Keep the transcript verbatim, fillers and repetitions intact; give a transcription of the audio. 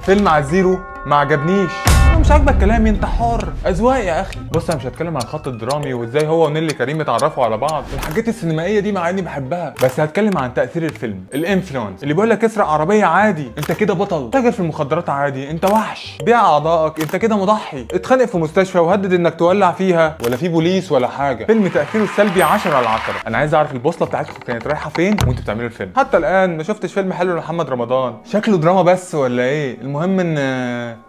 فيلم على الزيرو ما عجبنيش. مش عاجبك كلامي؟ انت حر، اذواق يا اخي. بص انا مش هتكلم عن الخط الدرامي وازاي هو ونيلي كريم اتعرفوا على بعض، الحاجات السينمائيه دي مع اني بحبها، بس هتكلم عن تاثير الفيلم، الانفلونس اللي بيقول لك اسرق عربيه عادي انت كده بطل، تاجر في المخدرات عادي انت وحش، بيع اعضائك انت كده مضحي، اتخانق في مستشفى وهدد انك تولع فيها ولا في بوليس ولا حاجه. فيلم تاثيره السلبي عشرة على عشرة. انا عايز اعرف البوصله بتاعتكم كانت رايحه فين وانتوا بتعملوا الفيلم. حتى الان ما شفتش فيلم حلو لمحمد رمضان، شكله دراما بس ولا ايه؟ المهم ان